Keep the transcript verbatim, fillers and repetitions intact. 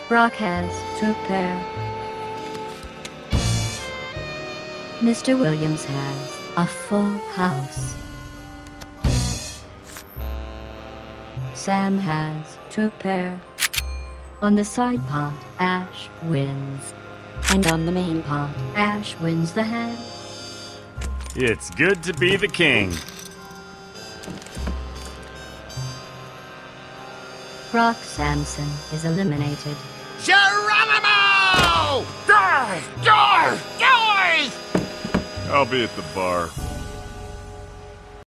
Brock has two pair. Mister Williams has a full house. Sam has two pair. On the side pot, Ash wins. And on the main pot, Ash wins the hand. It's good to be the king. Brock Samson is eliminated. Geronimo! Die! Die! Die! I'll be at the bar.